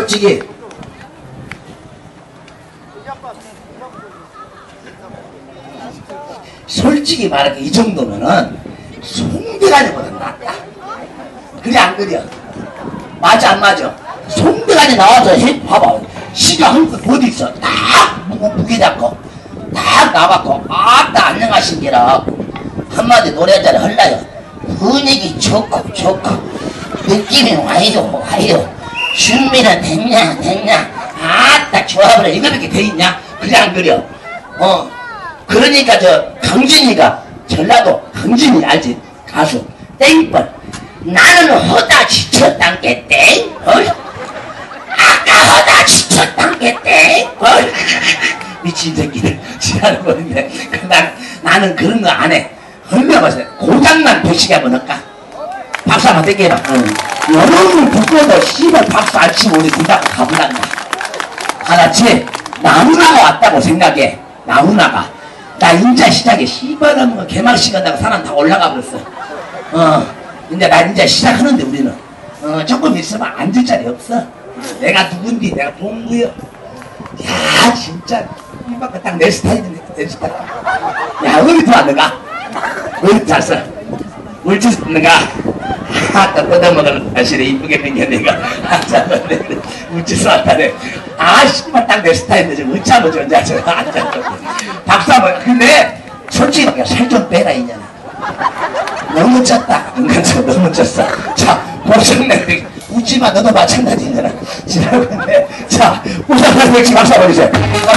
솔직히 말하면 이 정도면은 송대가리보다 낫다. 그래 안 그래? 맞아 안 맞아? 송대가리 나와서 해 봐봐. 시가 한껏 어디 있어? 딱 무게 잡고 딱 나와갖고 아따 안녕하신기라 한마디 노래 한 잔 할라요. 분위기 좋고 느낌이 와요. 준비는 됐냐 아따 좋아버려. 이거밖에 돼있냐? 그래 안 그래? 그러니까 저 강진이가 전라도 강진이 알지? 가수 땡벌 나는 허다 지쳤단 게 땡벌 아까 허다 지쳤단 게 땡벌 미친 새끼들 지랄을 버린데 나는 그런 거 안 해. 얼마나 고장난 도시게 한번 할까? 박수 한번 땡겨봐. 여러분을 듣고도 씨발 박수 안 치고 우리 둘 다 가불란다. 알았지? 나훈아가 왔다고 생각해. 나훈아가 나 인자 시작에 씨발하면 개막 시간다고 사람 다 올라가 버렸어. 근데 나 인자 시작하는데 우리는 조금 있으면 앉을 자리 없어. 내가 누군지 내가 봉구여. 야 진짜 이밖에 딱 내 스타일인데 내 스타일. 야 어디서 왔는가? 어디 왔어? 물질 왔는가? 아까 뻗어먹은 사실에 이쁘게 생겼 내가 물질 왔다네. 씨발 딱 내 스타일인데 지금 어찌하면 좋은지 알죠? 박수 한번. 근데 솔직히 말해 살 좀 빼라 이년아. 너무 쪘다. 너무 쪘어. 자 보셨네. 웃지마. 너도 마찬가지잖아. 지나가는데 자 우선 백지 박수 한번 주세요.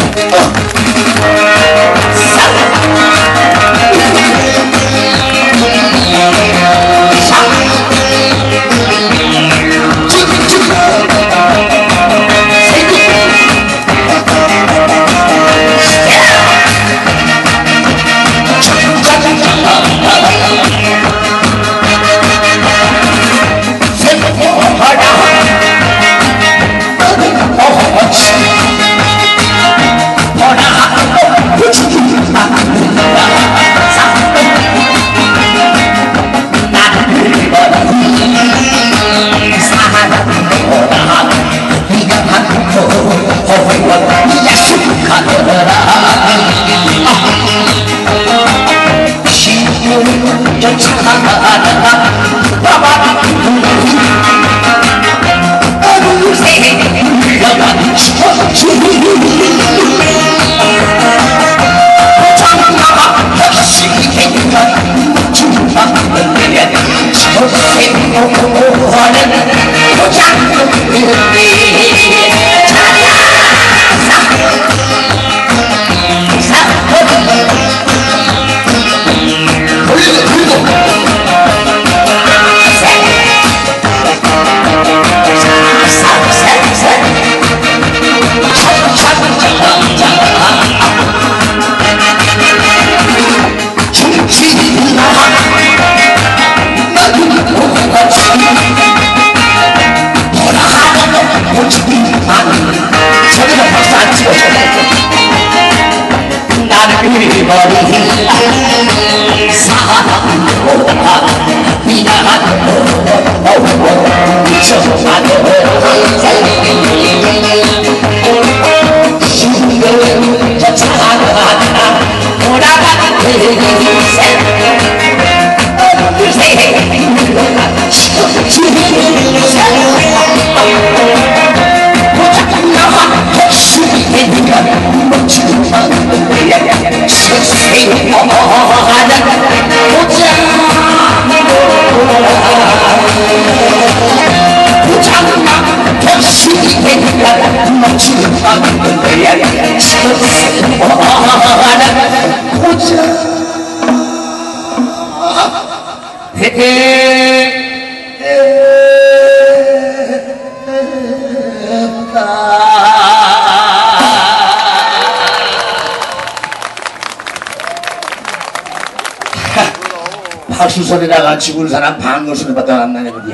박수 소리다가 죽은 사람 방금 소리 받다 만나네 그디야.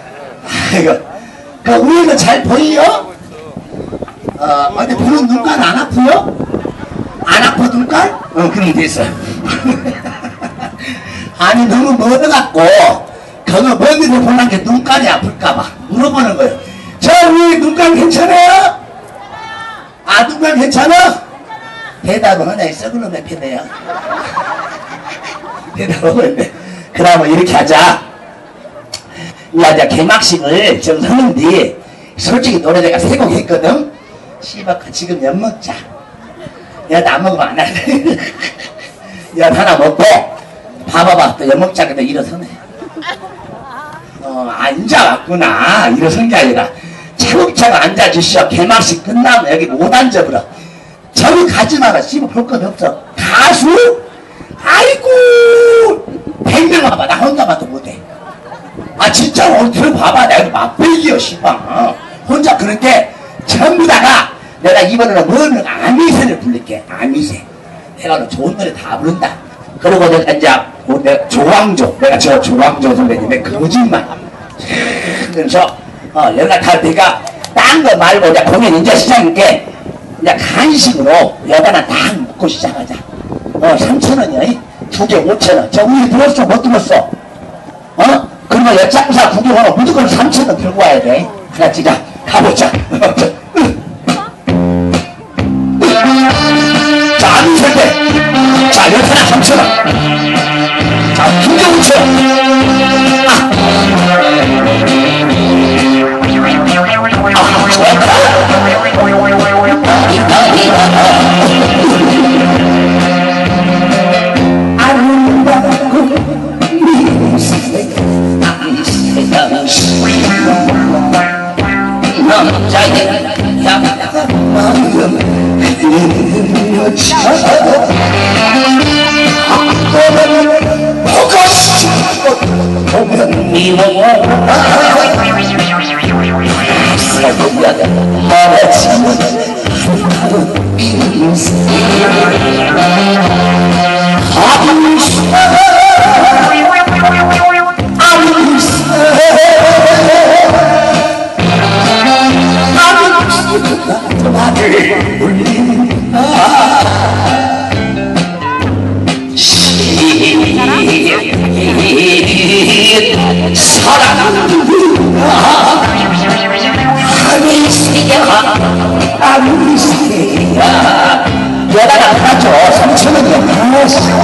아이고, 그 위에가 잘 보여? 근데 보는 눈깔 안 아프요? 안 아파 눈깔? 그럼 됐어. 아니 너무 멀어갖고 그거 멀리서 보는 게 눈깔이 아플까봐 물어보는 거예요. 저 위에 눈깔 아둥강 괜찮아요? 아둥강 괜찮아? 대답을 하냐 이 썩은 놈의 편이야. 대답을 했네. 그러면 이렇게 하자. 야, 이제 개막식을 좀 하는데 솔직히 노래 내가 3곡 했거든. 씨발 지금 엿 먹자. 야, 나 먹으면 안 할래. 야, 하나 먹고 봐봐봐. 또 엿 먹자. 근데 일어서네. 앉아왔구나. 일어선 게 아니라 차곡차곡 앉아주시오. 개막식 끝나면 여기 못 앉아버려. 저기 가지 마라. 씨발 볼 것 없어. 가수? 아이고 100명 와봐. 나 혼자 봐도 못해. 아 진짜 오늘 들어봐봐. 내가 맛배기여 씨발. 혼자 그런데 전부 다가 내가 이번에는 뭐는 아미새를 부를게. 아미새. 내가 오늘 좋은 노래 다 부른다. 그리고 내가 이제 내가 조광조. 내가 저 조광조 선배님의 거짓말. 그래서 연락할 때가 딴 거 말고 이제 공연 이제 시작할게. 이제 간식으로 여자나 딱 먹고 시작하자. 3,000원이야. 2개 5,000원. 저 우리 들었어? 못 들었어? 그러면 여장사 구경하러 무조건 3,000원 들고 와야 돼. 알았지? 자, 가보자. 자, 아미 설 때. 자, 여자나 3,000원. 자, 2개 5,000원. 좋았다. 여자가 가져 3,000원이야.